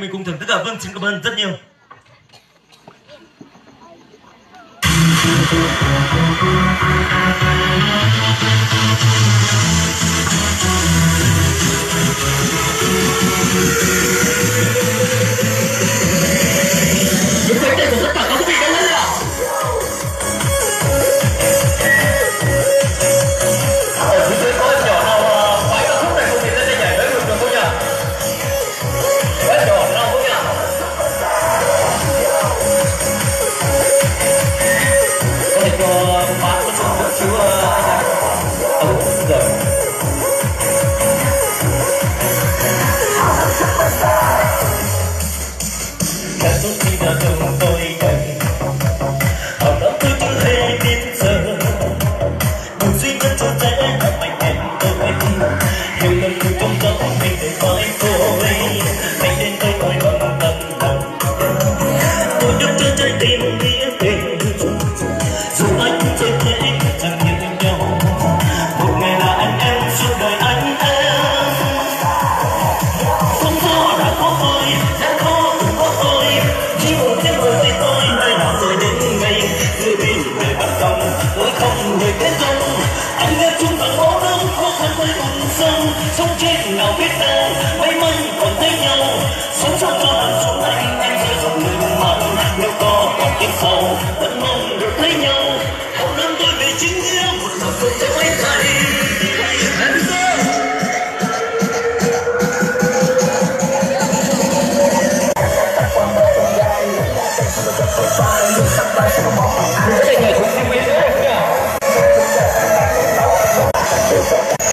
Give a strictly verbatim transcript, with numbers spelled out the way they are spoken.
Mình cùng thưởng thức ạ. Vâng, xin cảm ơn rất nhiều. Những cái tên của tất cả các quý vị đang lên ạ. Ở phía dưới có em nhỏ nào phái ca khúc này không thì lên đây nhảy với được được không nhỉ? Có em nhỏ nào không nhỉ? Có thể cho bạn có chút một xíu anh ạ. Alo, rồi. Cảm xúc khi đã từng tôi đầy Hào đó tôi chưa hề biết giờ Một duy nhất cho thế là mạnh hẹn tôi Nhiều lần tôi trong gió mình để mãi thôi Anh đến đây tôi bằng tầm lòng Tôi được cho trái tim nghĩa tình Dù anh trên thế chẳng như nhau Một ngày là anh em suốt đời anh em Không có đã có tôi, đã có cũng có tôi Chỉ một tiếng rồi tay tôi, nơi nào tôi đến ngày Người bên về bắt lòng, tôi không hề kết dông Anh nghe chung bằng bó đông, khó khăn với vùng sông Sống chết nào biết đâu, may mắn